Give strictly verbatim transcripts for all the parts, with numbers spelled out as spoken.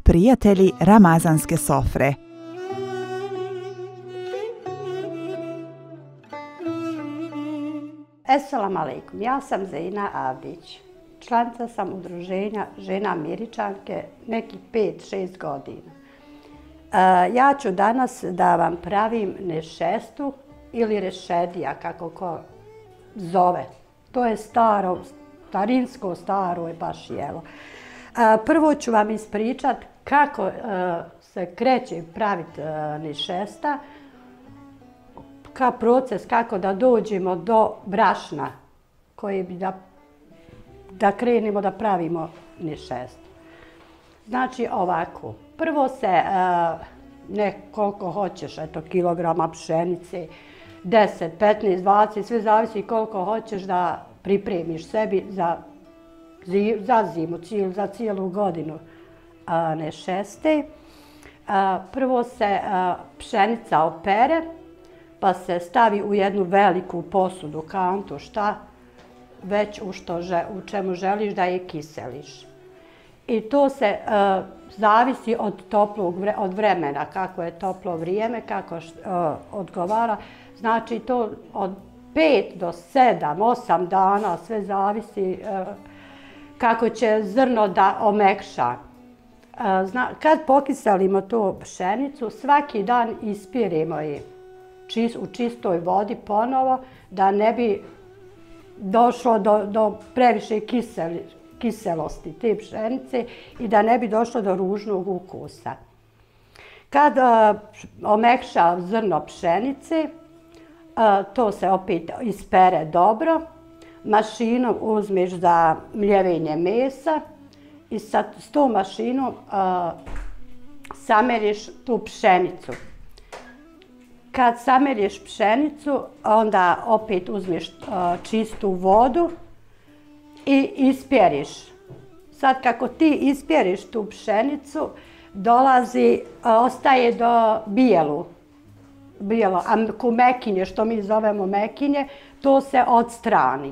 prijatelji ramazanske sofre. Esselamu alaikum, ja sam Zejna Abdić. Članica sam udruženja Žena Američanke nekih pet šest godina. Ja ću danas da vam pravim nešestu ili rešedija, kako ko zove. To je staro, starinsko, staro je baš jelo. Prvo ću vam ispričat kako se kreće praviti nešesta, ka proces kako da dođemo do brašna koji bi da, da krenemo da pravimo nešestu. Znači ovako, prvo se ne koliko hoćeš, eto kilograma pšenice, deset, petnaest, dvadeset, sve zavisi koliko hoćeš da pripremiš sebi za, za zimu, za cijelu godinu nešeste. Prvo se pšenica opere, pa se stavi u jednu veliku posudu, kantu, šta već u, što, u čemu želiš da je kiseliš. I to se uh, zavisi od toplog, od vremena, kako je toplo vrijeme, kako uh, odgovara. Znači to od pet do sedam, osam dana, sve zavisi uh, kako će zrno da omekša. Uh, zna, kad pokiselimo tu pšenicu, svaki dan ispirimo je u čistoj vodi ponovo, da ne bi došlo do, do previše kiseli, kiselosti te pšenice i da ne bi došlo do ružnog ukusa. Kad uh, omekša zrno pšenice, uh, to se opet ispere dobro, mašinu uzmeš za mljevenje mesa i sa s tom mašinom uh, sameriš tu pšenicu. Kad sameriš pšenicu, onda opet uzmeš uh, čistu vodu i ispjeriš. Sad kako ti ispjeriš tu pšenicu, dolazi, uh, ostaje do bijelu. Bijelo, a ku mekinje, što mi zovemo mekinje, to se odstrani.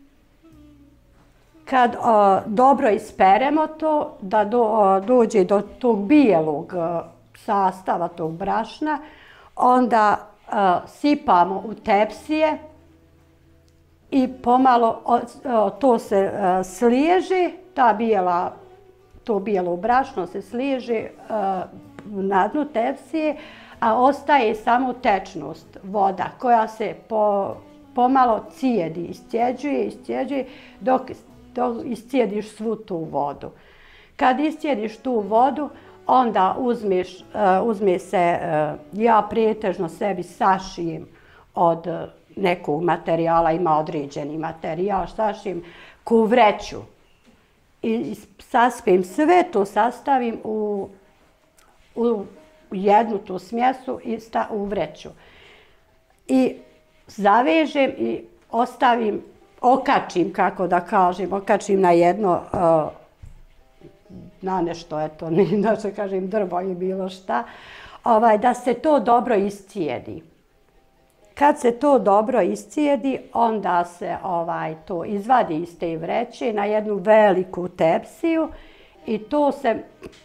Kad uh, dobro isperemo to, da do, uh, dođe do tog bijelog uh, sastava tog brašna, onda uh, sipamo u tepsije i pomalo uh, to se uh, sliježi, ta bijela, to bijelo brašno se sliježi uh, na dnu tepsije, a ostaje samo tečnost, voda koja se po, pomalo cijedi, iscijeđuje, iscijeđuje dok, dok iscijediš svu tu vodu. Kad iscijediš tu vodu, onda uzmeš, uh, uzme se, uh, ja pretežno sebi sašijem od uh, nekog materijala, ima određeni materijal, sašijem ku vreću. I, i saspijem sve to, sastavim u, u jednu tu smjesu i sta, u vreću. I zavežem i ostavim, okačim, kako da kažem, okačim na jedno uh, na nešto, eto, ne što kažem drvo i bilo šta, ovaj, da se to dobro iscijedi. Kad se to dobro iscijedi, onda se ovaj, to izvadi iz te vreće na jednu veliku tepsiju i to se,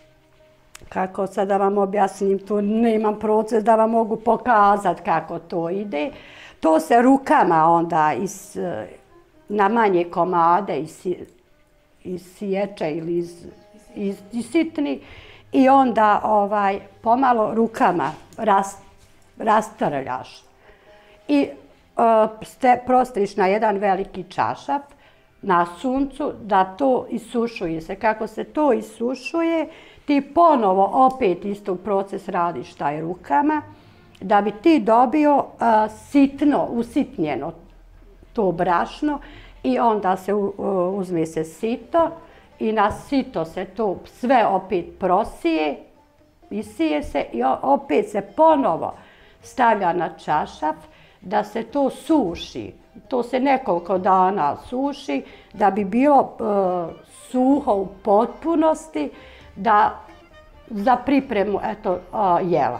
kako sad da vam objasnim, tu nemam proces da vam mogu pokazati kako to ide, to se rukama onda iz, na manje komade iz, iz sječe ili iz i, i sitni i onda ovaj, pomalo rukama rast, rastrljaš. I uh, ste, prostriš na jedan veliki čašap na suncu da to isušuje se. Kako se to isušuje, ti ponovo opet isto proces radiš taj rukama da bi ti dobio uh, sitno, usitnjeno to brašno i onda se uh, uzme se sito i na sito se to sve opet prosije, isije se i opet se ponovo stavlja na čašaf da se to suši. To se nekoliko dana suši da bi bilo uh, suho u potpunosti da, za pripremu eto, uh, jela.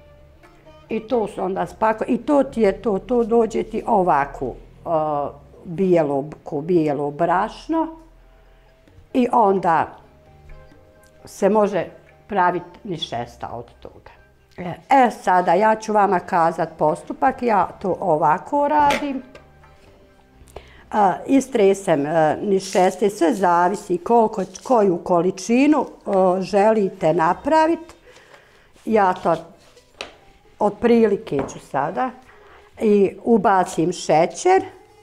I to su onda spako, i to ti je to, to dođe ti ovako uh, bijelo, bijelo brašno. I onda se može praviti ni šesta od toga. E, sada ja ću vama kazati postupak, ja to ovako radim. Istresem ni šeste, sve zavisi koliko, koju količinu želite napraviti. Ja to otprilike ću sada i ubacim šećer.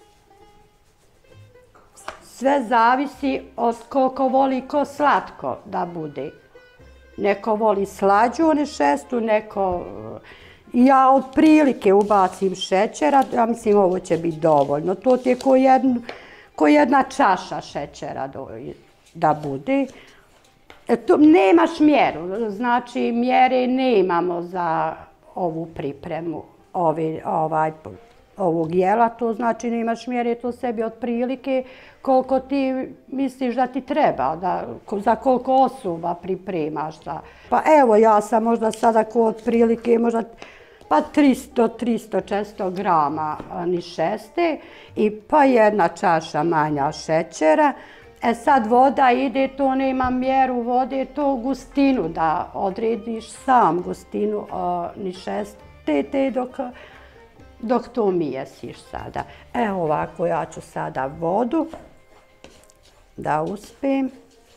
Sve zavisi od koliko voli ko slatko da bude. Neko voli slađu ni šestu, neko... Ja otprilike ubacim šećera, ja mislim ovo će biti dovoljno. To ti je ko, jedn, ko jedna čaša šećera do, da bude. E, to, nemaš mjeru, znači mjere nemamo za ovu pripremu ovi, ovaj, ovog jela, to znači nemaš mjere, to sebi otprilike koliko ti misliš da ti treba, da, za koliko osoba pripremaš. Da. Pa evo ja sam možda sada ko otprilike možda pa tristo do tristo četiristo grama ni šeste i pa jedna čaša manja šećera. E sad voda ide, to nema mjeru vode, to gustinu da odrediš sam gustinu uh, ni šeste te dok, dok to mijesiš sada. Evo ovako ja ću sada vodu da uspem.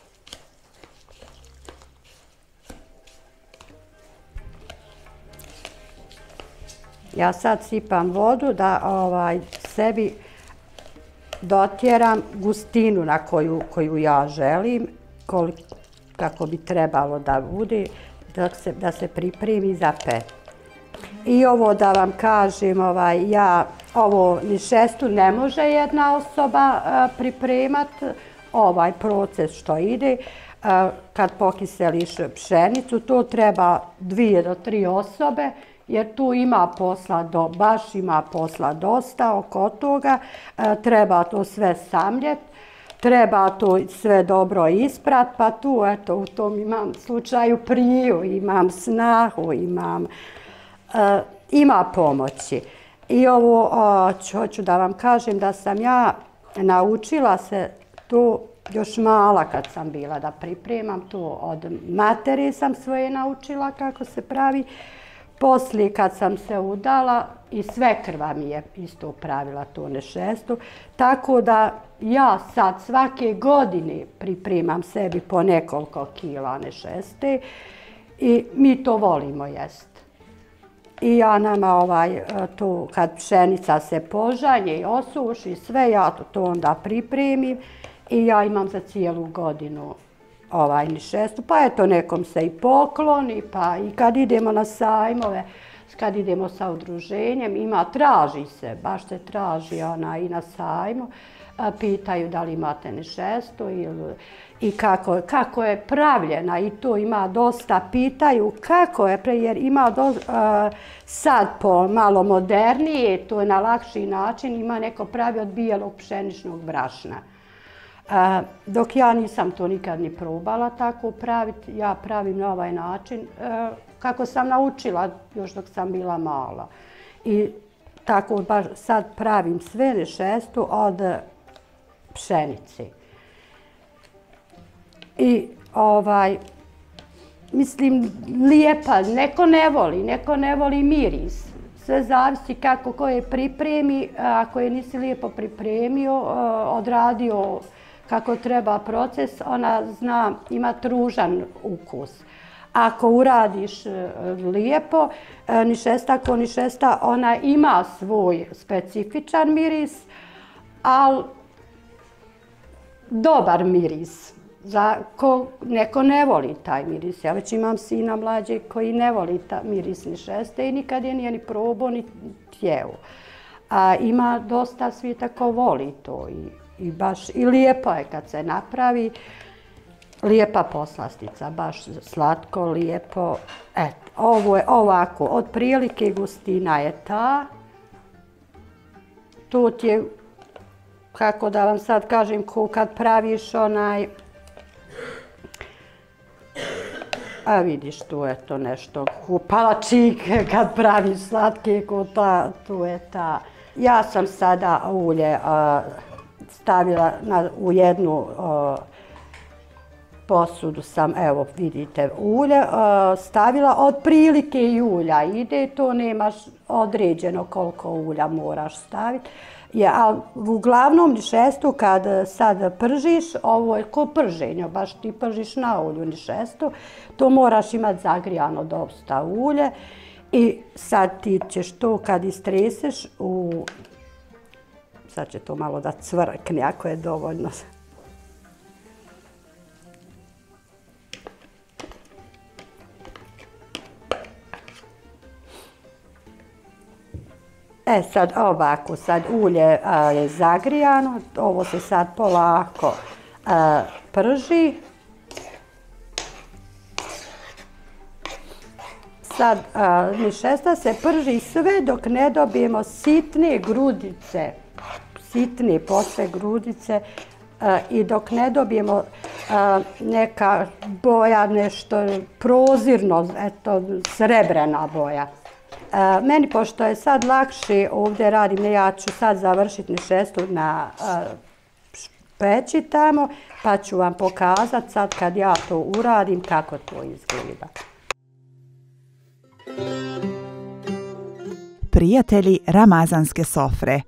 Ja sad sipam vodu da ovaj, sebi dotjeram gustinu na koju, koju ja želim, koliko, kako bi trebalo da bude, da se, da se pripremi za pet. I ovo da vam kažem, ovaj, ja ovo ni šestu ne može jedna osoba a, pripremati, ovaj proces što ide. A, kad pokiseliš pšenicu, to treba dvije do tri osobe, jer tu ima posla, do, baš ima posla dosta oko toga. E, treba to sve samljeti, treba to sve dobro isprat, pa tu eto, u tom imam slučaju priju, imam snahu, imam, e, ima pomoći. I ovo o, hoću da vam kažem da sam ja naučila se tu još mala kad sam bila da pripremam, to od matere sam svoje naučila kako se pravi. Poslije kad sam se udala i svekrva mi je isto pravila to ni šestu, tako da ja sad svake godine pripremam sebi po nekoliko kila ni šeste i mi to volimo jest. I ja nama ovaj, to kad pšenica se požanje i osuši, sve ja to, to onda pripremim i ja imam za cijelu godinu ovaj ni šestu, pa eto nekom se i pokloni, pa i kad idemo na sajmove, kad idemo sa udruženjem, ima, traži se, baš se traži ona i na sajmu, a, pitaju da li imate ni šestu ili, i kako, kako je pravljena i to ima dosta, pitaju kako je, jer ima do, a, sad po malo modernije, to je na lakši način, ima neko pravi od bijelog pšeničnog brašna. A, dok ja nisam to nikad ni probala tako praviti, ja pravim na ovaj način a, kako sam naučila još dok sam bila mala. I tako baš sad pravim sve ni šestu od pšenice. I ovaj, mislim, lijepa, neko ne voli, neko ne voli miris. Sve zavisi kako ko je pripremi, ako je nisi lijepo pripremio, odradio kako treba proces, ona zna, ima ružan ukus. Ako uradiš lijepo, ni šesta ko ni šesta, ona ima svoj specifičan miris, ali dobar miris. Za ko, neko ne voli taj miris. Ja već imam sina mlađe koji ne voli ta miris ni šeste i nikad je nije ni probao ni tjeo. A ima dosta svijeta ko voli to i, i baš i lijepo je kad se napravi. Lijepa poslastica, baš slatko, lijepo. Eto, ovo je ovako, otprilike gustina je ta. Tu ti je, kako da vam sad kažem, ko kad praviš onaj, a vidiš, tu je to nešto, palačike kad praviš slatke, ko ta, tu je ta. Ja sam sada ulje a, stavila na, u jednu a, posudu sam, evo vidite, ulje stavila, otprilike i ulja ide, to nemaš određeno koliko ulja moraš staviti. Ja, uglavnom nišestu kad sad pržiš, ovo je ko prženje, baš ti pržiš na ulju nišestu, to moraš imati zagrijano dosta ulje i sad ti ćeš to kad istreseš u... Sad će to malo da cvrkne ako je dovoljno. E sad ovako, sad ulje a, je zagrijano, ovo se sad polako a, prži. Sad a, nišesta se prži sve dok ne dobijemo sitne grudice, sitne posve grudice a, i dok ne dobijemo a, neka boja, nešto prozirno, eto, srebrena boja. Uh, meni, pošto je sad lakše, ovdje radim, ja ću sad završiti nišestu na uh, peći tamo, pa ću vam pokazati sad kad ja to uradim kako to izgleda. Prijatelji ramazanske sofre.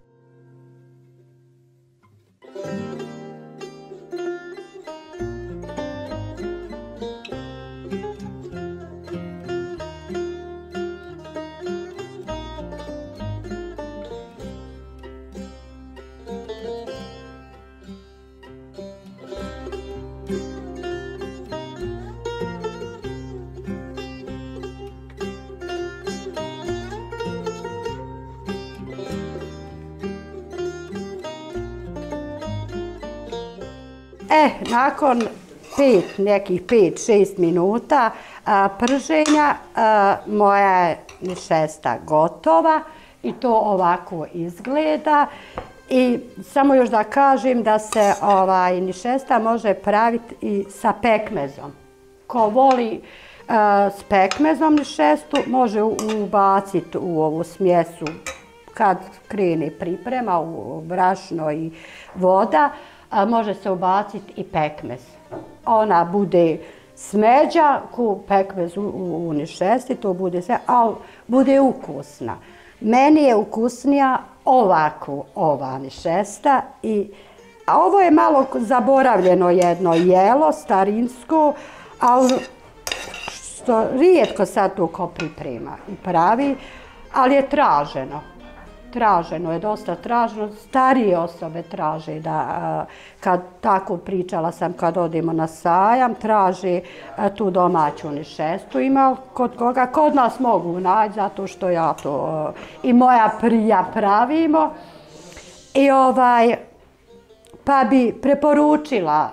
E, nakon pet, nekih pet, šest minuta a, prženja, a, moja je nišesta gotova i to ovako izgleda. I samo još da kažem da se ovaj, nišesta može praviti i sa pekmezom. Ko voli a, s pekmezom nišestu, može ubaciti u ovu smjesu kad krene priprema, u brašno i voda. A može se ubaciti i pekmez. Ona bude smeđa, ku pekmez u, u, u nišesti, to bude sve, ali bude ukusna. Meni je ukusnija ovako ova nišesta. I, a ovo je malo zaboravljeno jedno jelo, starinsko, ali što rijetko sad to ko priprema i pravi, ali je traženo. Traženo je, dosta traženo, starije osobe traže da, kad tako pričala sam kad odemo na sajam, traže tu domaću nišestu. Ima kod koga, kod nas mogu naći, zato što ja to i moja prija pravimo. I ovaj, pa bi preporučila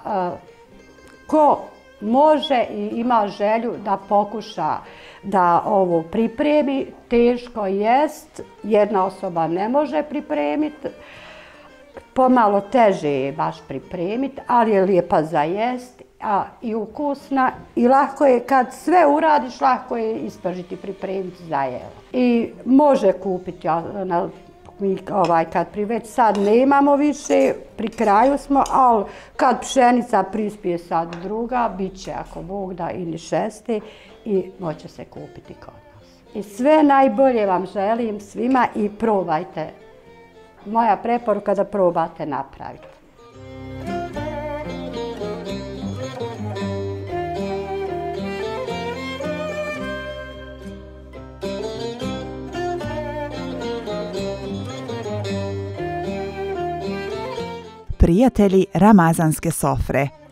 ko može i ima želju da pokuša da ovo pripremi, teško jest, jedna osoba ne može pripremiti, pomalo teže je baš pripremiti, ali je lijepa za jest, a i ukusna i lako je, kad sve uradiš, lako je ispržiti i pripremiti za jelo. I može kupiti, na, ovaj, kad pri već sad nemamo više, pri kraju smo, ali kad pšenica prispije sad druga, bit će ako Bog da i nišeste i moće se kupiti kod nas. I sve najbolje vam želim svima i probajte. Moja preporuka da probate napraviti. Prijatelji ramazanske sofre.